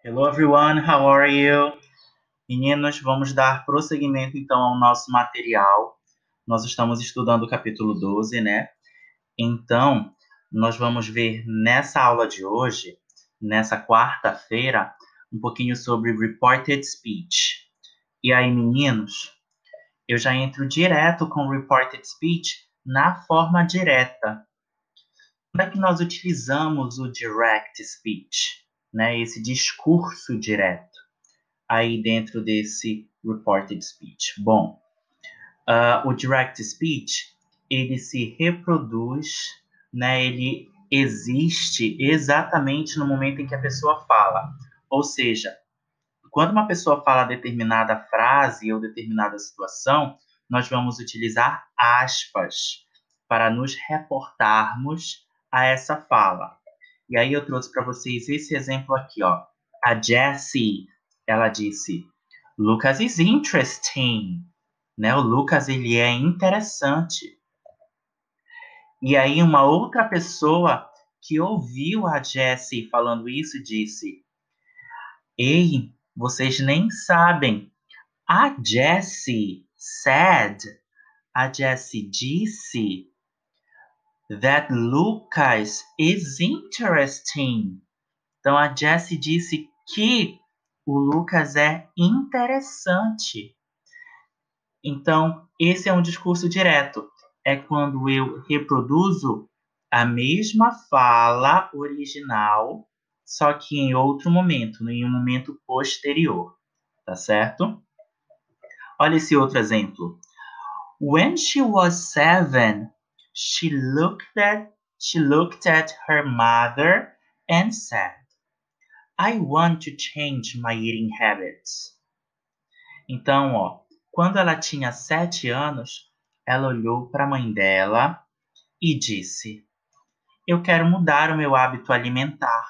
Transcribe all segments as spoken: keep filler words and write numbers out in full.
Hello everyone, how are you? Meninos, vamos dar prosseguimento então ao nosso material. Nós estamos estudando o capítulo doze, né? Então, nós vamos ver nessa aula de hoje, nessa quarta-feira, um pouquinho sobre reported speech. E aí, meninos, eu já entro direto com reported speech na forma direta. Como é que nós utilizamos o direct speech, né? Esse discurso direto aí dentro desse reported speech? Bom, uh, o direct speech, ele se reproduz, né? Ele existe exatamente no momento em que a pessoa fala. Ou seja, quando uma pessoa fala determinada frase ou determinada situação, nós vamos utilizar aspas para nos reportarmos a essa fala. E aí eu trouxe para vocês esse exemplo aqui, ó. A Jessie, ela disse, Lucas is interesting, né? O Lucas, ele é interessante. E aí uma outra pessoa que ouviu a Jessie falando isso disse, ei, vocês nem sabem, a Jessie said, a Jessie disse that Lucas is interesting. Então a Jessie disse que o Lucas é interessante. Então, esse é um discurso direto. É quando eu reproduzo a mesma fala original, só que em outro momento, em um momento posterior. Tá certo? Olha esse outro exemplo. When she was seven, she looked at, she looked at her mother and said, I want to change my eating habits. Então, ó, quando ela tinha sete anos, ela olhou para a mãe dela e disse, eu quero mudar o meu hábito alimentar.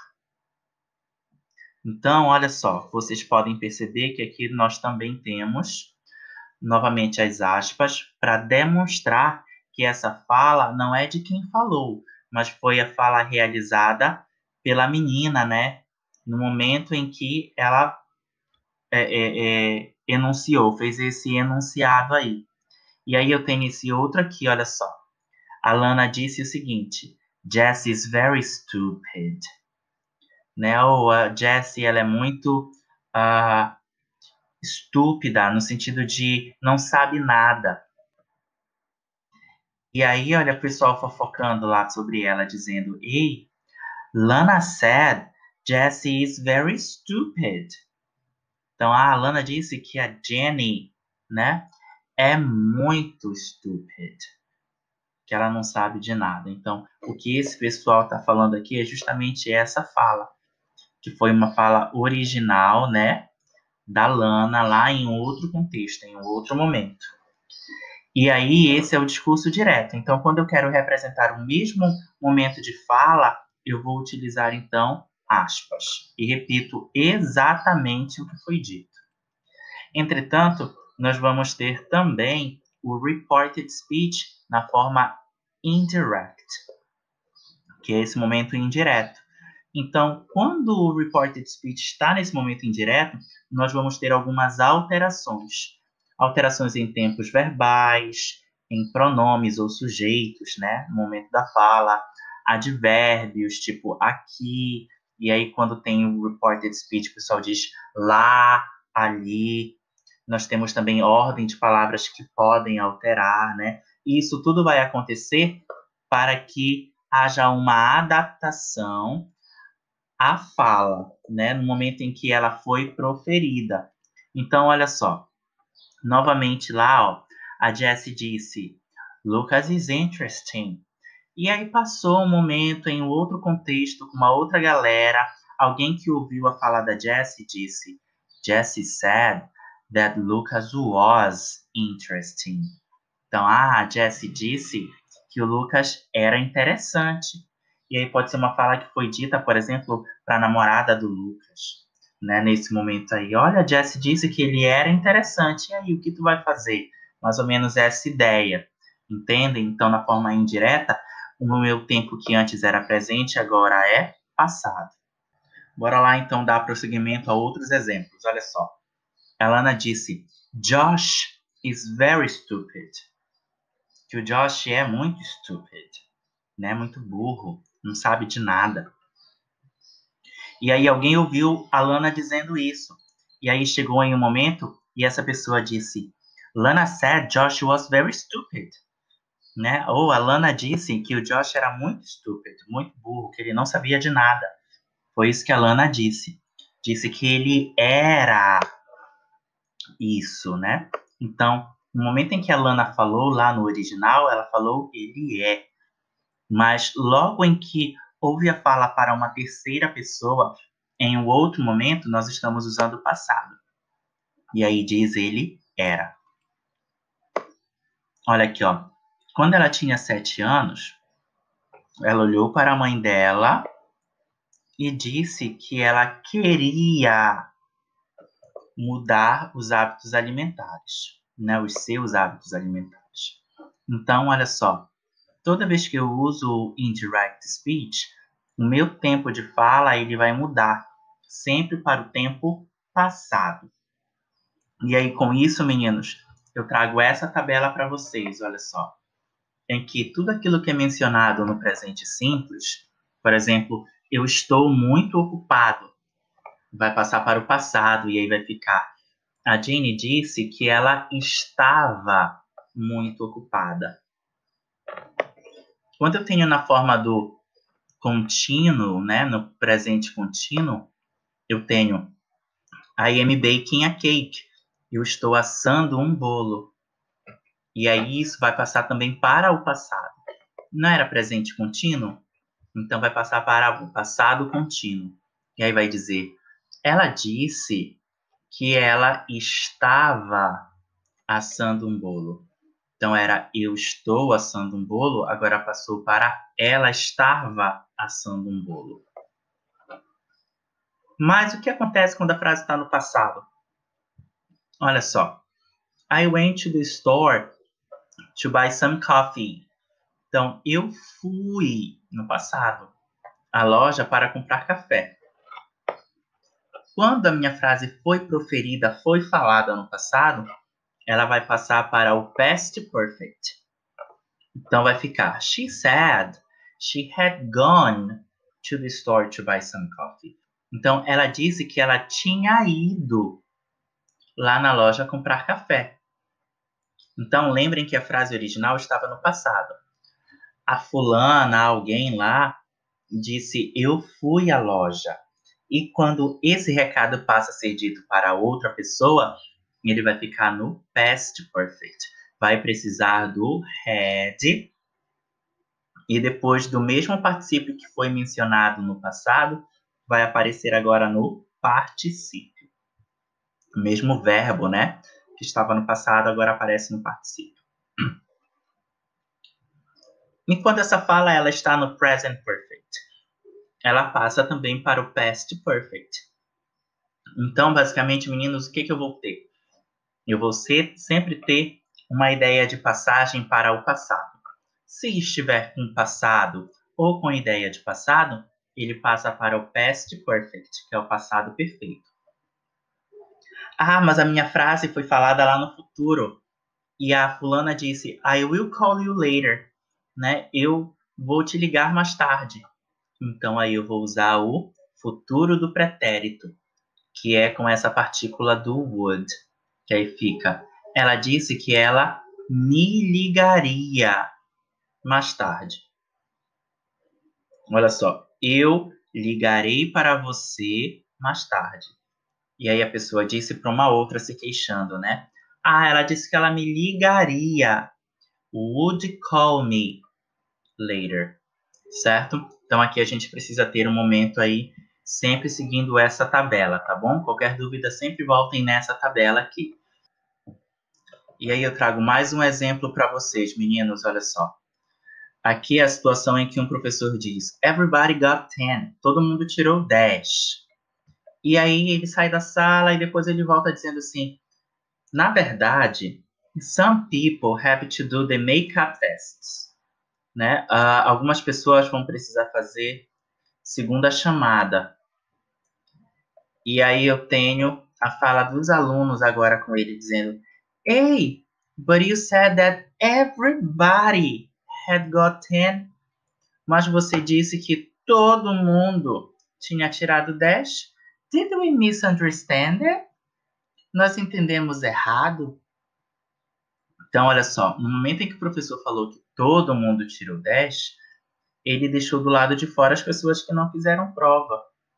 Então, olha só, vocês podem perceber que aqui nós também temos, novamente, as aspas, para demonstrar que essa fala não é de quem falou, mas foi a fala realizada pela menina, né? No momento em que ela é, é, é, enunciou, fez esse enunciado aí. E aí eu tenho esse outro aqui, olha só. A Lana disse o seguinte, Jessie is very stupid. Né? Ou a Jessie, ela é muito uh, estúpida, no sentido de não sabe nada. E aí, olha o pessoal fofocando lá sobre ela, dizendo, ei, Lana said Jessie is very stupid. Então, a Lana disse que a Jenny, né, é muito stupid, que ela não sabe de nada. Então, o que esse pessoal está falando aqui é justamente essa fala, que foi uma fala original, né, da Lana lá em outro contexto, em outro momento. E aí, esse é o discurso direto. Então, quando eu quero representar o mesmo momento de fala, eu vou utilizar, então, aspas. E repito exatamente o que foi dito. Entretanto, nós vamos ter também o reported speech na forma indirect, que é esse momento indireto. Então, quando o reported speech está nesse momento indireto, nós vamos ter algumas alterações. Alterações em tempos verbais, em pronomes ou sujeitos, né, no momento da fala, advérbios, tipo aqui, e aí quando tem o reported speech, o pessoal diz lá, ali. Nós temos também ordem de palavras que podem alterar, né? E isso tudo vai acontecer para que haja uma adaptação à fala, né? No momento em que ela foi proferida. Então, olha só. Novamente lá, ó, a Jessie disse, Lucas is interesting. E aí passou um momento em outro contexto, com uma outra galera, alguém que ouviu a fala da Jessie disse, Jessie said that Lucas was interesting. Então, ah, a Jessie disse que o Lucas era interessante. E aí pode ser uma fala que foi dita, por exemplo, para a namorada do Lucas, né? Nesse momento aí. Olha, a Jessie disse que ele era interessante. E aí, o que tu vai fazer? Mais ou menos essa ideia. Entendem? Então, na forma indireta, o meu tempo que antes era presente agora é passado. Bora lá, então, dar prosseguimento a outros exemplos. Olha só. A Lana disse, Josh is very stupid. Que o Josh é muito stupid, né? Muito burro, não sabe de nada. E aí alguém ouviu a Lana dizendo isso. E aí chegou em um momento e essa pessoa disse, Lana said Josh was very stupid. Né? Ou a Lana disse que o Josh era muito estúpido, muito burro, que ele não sabia de nada. Foi isso que a Lana disse. Disse que ele era isso, né? Então, no momento em que a Lana falou lá no original, ela falou ele é. Mas logo em que houve a fala para uma terceira pessoa, em um outro momento, nós estamos usando o passado. E aí diz ele era. Olha aqui, ó. Quando ela tinha sete anos, ela olhou para a mãe dela e disse que ela queria mudar os hábitos alimentares, né? Os seus hábitos alimentares. Então, olha só. Toda vez que eu uso o indirect speech, o meu tempo de fala ele vai mudar, sempre para o tempo passado. E aí, com isso, meninos, eu trago essa tabela para vocês, olha só. Em que tudo aquilo que é mencionado no presente simples, por exemplo, eu estou muito ocupado, vai passar para o passado e aí vai ficar. A Jane disse que ela estava muito ocupada. Quando eu tenho na forma do contínuo, né, no presente contínuo, eu tenho I am baking a cake. Eu estou assando um bolo. E aí isso vai passar também para o passado. Não era presente contínuo? Então vai passar para o passado contínuo. E aí vai dizer, ela disse que ela estava assando um bolo. Então era eu estou assando um bolo, agora passou para ela estava assando um bolo. Mas o que acontece quando a frase está no passado? Olha só. I went to the store to buy some coffee. Então, eu fui, no passado, à loja para comprar café. Quando a minha frase foi proferida, foi falada no passado, ela vai passar para o past perfect. Então, vai ficar, she said she had gone to the store to buy some coffee. Então, ela disse que ela tinha ido lá na loja comprar café. Então, lembrem que a frase original estava no passado. A fulana, alguém lá, disse, eu fui à loja. E quando esse recado passa a ser dito para outra pessoa, ele vai ficar no past perfect. Vai precisar do had. E depois do mesmo particípio que foi mencionado no passado, vai aparecer agora no particípio. O mesmo verbo, né? Que estava no passado, agora aparece no particípio. Enquanto essa fala ela está no present perfect, ela passa também para o past perfect. Então, basicamente, meninos, o que, que eu vou ter? Eu vou ser, sempre ter uma ideia de passagem para o passado. Se estiver com passado ou com ideia de passado, ele passa para o past perfect, que é o passado perfeito. Ah, mas a minha frase foi falada lá no futuro. E a fulana disse, I will call you later. Né? Eu vou te ligar mais tarde. Então, aí eu vou usar o futuro do pretérito, que é com essa partícula do would. Que aí fica, ela disse que ela me ligaria mais tarde. Olha só, eu ligarei para você mais tarde. E aí a pessoa disse para uma outra se queixando, né? Ah, ela disse que ela me ligaria. Would call me later. Certo? Então aqui a gente precisa ter um momento aí sempre seguindo essa tabela, tá bom? Qualquer dúvida, sempre voltem nessa tabela aqui. E aí eu trago mais um exemplo para vocês, meninos, olha só. Aqui é a situação em que um professor diz, everybody got ten, todo mundo tirou dez. E aí ele sai da sala e depois ele volta dizendo assim, na verdade, some people have to do the makeup tests. Né? Uh, algumas pessoas vão precisar fazer segunda chamada. E aí eu tenho a fala dos alunos agora com ele dizendo: Hey, but you said that everybody had got ten. Mas você disse que todo mundo tinha tirado dez? Did we misunderstand it? Nós entendemos errado? Então, olha só, no momento em que o professor falou que todo mundo tirou dez, ele deixou do lado de fora as pessoas que não fizeram prova.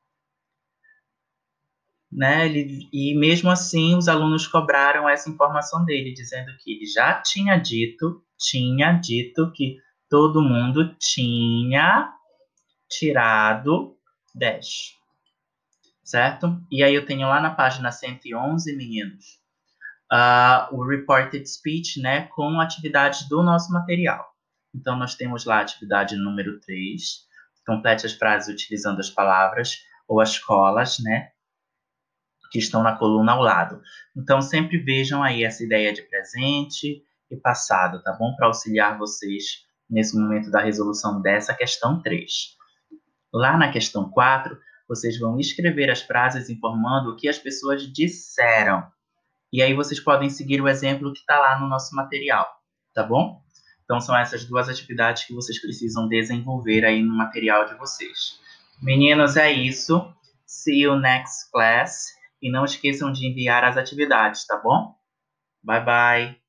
Né? Ele, e mesmo assim, os alunos cobraram essa informação dele, dizendo que ele já tinha dito, tinha dito que todo mundo tinha tirado dez, certo? E aí eu tenho lá na página cento e onze, meninos, uh, o reported speech, né, com atividades do nosso material. Então, nós temos lá a atividade número três, complete as frases utilizando as palavras ou as colas, né, que estão na coluna ao lado. Então, sempre vejam aí essa ideia de presente e passado, tá bom? Para auxiliar vocês nesse momento da resolução dessa questão três. Lá na questão quatro, vocês vão escrever as frases informando o que as pessoas disseram. E aí vocês podem seguir o exemplo que está lá no nosso material, tá bom? Então, são essas duas atividades que vocês precisam desenvolver aí no material de vocês. Meninos, é isso. See you next class. E não esqueçam de enviar as atividades, tá bom? Bye, bye.